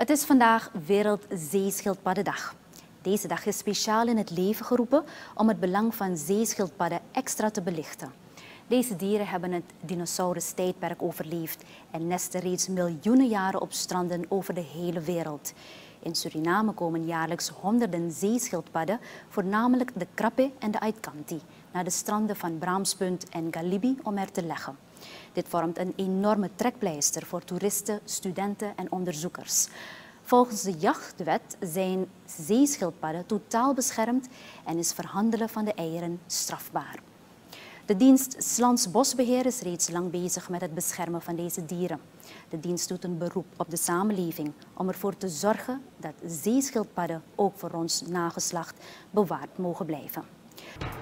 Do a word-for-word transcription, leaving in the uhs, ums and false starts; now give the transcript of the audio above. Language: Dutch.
Het is vandaag Wereldzeeschildpaddendag. Deze dag is speciaal in het leven geroepen om het belang van zeeschildpadden extra te belichten. Deze dieren hebben het dinosaurus-tijdperk overleefd en nesten reeds miljoenen jaren op stranden over de hele wereld. In Suriname komen jaarlijks honderden zeeschildpadden, voornamelijk de krappe en de uitkanti, naar de stranden van Braamspunt en Galibi om er te leggen. Dit vormt een enorme trekpleister voor toeristen, studenten en onderzoekers. Volgens de jachtwet zijn zeeschildpadden totaal beschermd en is verhandelen van de eieren strafbaar. De dienst 's Lands Bosbeheer is reeds lang bezig met het beschermen van deze dieren. De dienst doet een beroep op de samenleving om ervoor te zorgen dat zeeschildpadden ook voor ons nageslacht bewaard mogen blijven.